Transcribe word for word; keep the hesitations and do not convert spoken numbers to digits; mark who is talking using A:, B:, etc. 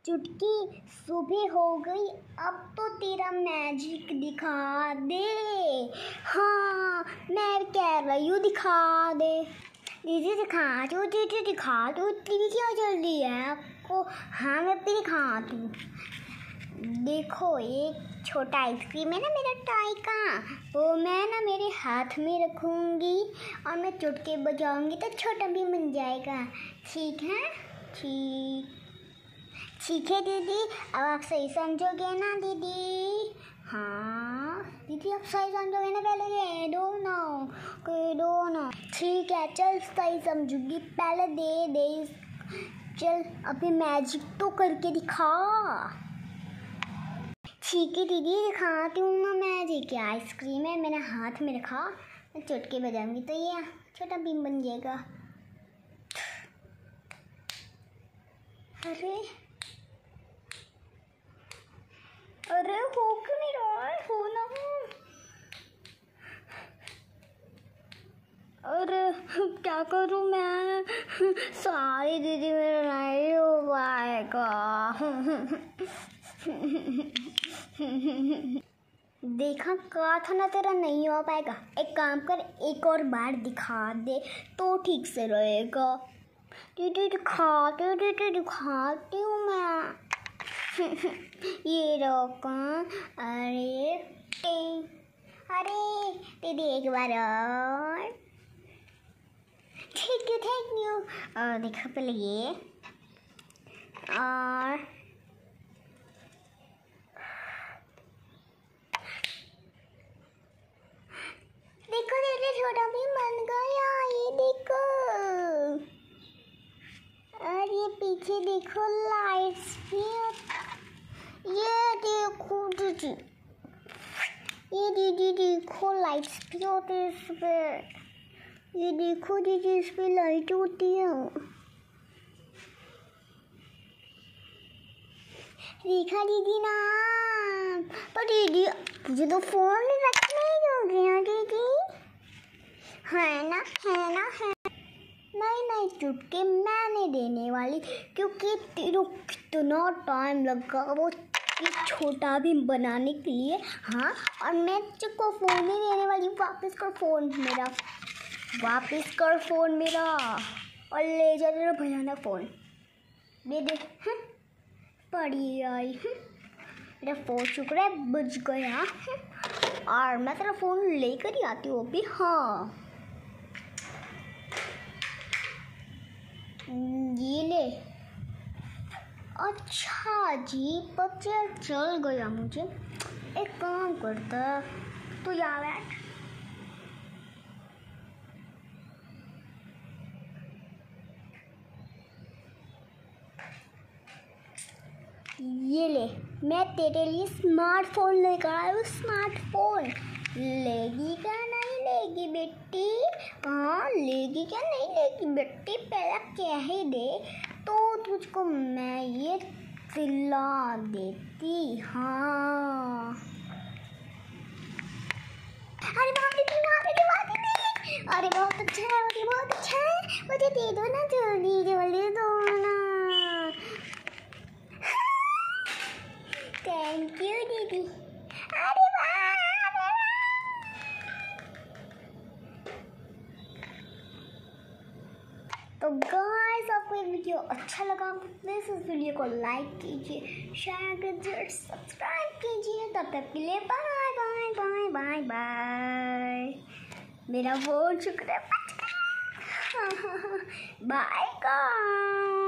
A: चुटकी सुबह हो गई, अब तो तेरा मैजिक दिखा दे। हाँ मैं कह रही हूँ दिखा दे दीदी, दिखा दो दीदी, दिखा दो दीदी, क्या जल्दी है आपको? हाँ मैं भी दिखा दूँ। देखो एक छोटा आइसक्रीम है ना मेरा टॉय का, वो मैं ना मेरे हाथ में रखूँगी और मैं चुटकी बजाऊँगी तो छोटा भी बन जाएगा। ठीक है? ठीक ठीक है दीदी, अब आप सही समझोगे ना दीदी? हाँ दीदी आप सही समझोगे ना? पहले दे दो ना, कह दो ना। ठीक है चल सही समझूंगी, पहले दे दे। चल अभी मैजिक तो करके दिखा। ठीक है दीदी दिखाती हूँ ना मैजिक। आइसक्रीम है मैंने हाथ में रखा, मैं चुटकी बजाऊंगी तो ये छोटा बीम बन जाएगा। अरे अरे हो क्यों नहीं रहा है? हो ना हो। अरे क्या करूँ मैं? सारी दीदी मेरा नहीं हो पाएगा। देखा कहा था ना तेरा नहीं हो पाएगा। एक काम कर, एक और बार दिखा दे तो ठीक से रहेगा। दीदी दिखाती दीदी दिखाती हूँ मैं। ये रोका। अरे टिंग, अरे दीदी एक बार और। ठीक है थैंक यू। और देखो पहले ये और देखो दीदी छोटा भी बन गया, ये देखो। और ये पीछे देखो लाइट्स भी, ये देखो दीदी, ये दीदी देखो लाइट्स भी होती है इस पे। ये देखो दीदी इस पे लाइट होती है। देखा दीदी ना? पर दीदी मुझे तो फोन रखने ही हो गया दीदी। है ना है ना है। नहीं नहीं चुटकी मैं नहीं देने वाली, क्योंकि तेरे कितना टाइम लगा वो ये छोटा भी बनाने के लिए। हाँ और मैं तुझको फ़ोन नहीं देने वाली। वापस कर फ़ोन मेरा, वापस कर फ़ोन मेरा और ले जा तेरा भयानक फ़ोन। दे दे पड़ी आई। मेरा फ़ोन शुक्र है बुझ गया और मैं तेरा फ़ोन लेकर ही आती हूँ अभी। हाँ ये ले। अच्छा जी पता चल गया मुझे। एक काम करता तू यहाँ बैठ। ये ले, मैं तेरे लिए स्मार्टफोन लेकर आई हूँ। स्मार्टफोन लेगी क्या नहीं लेगी बेटी? हाँ लेगी क्या नहीं लेगी बेटी? पहले कह ही दे तो तुझको मैं ये दिला देती। हाँ अरे बाप रे बाप रे नहीं। अरे बहुत अच्छा है, मुझे बहुत अच्छा है, मुझे दे दो ना जल्दी जल्दी दो ना। थैंक यू दीदी। अरे तो गाइस आपको ये वीडियो अच्छा लगा तो प्लीज़ इस वीडियो को लाइक कीजिए, शेयर कीजिए, सब्सक्राइब कीजिए। तब तक के लिए bye bye bye bye bye. मेरा बहुत शुक्र है। Bye guys.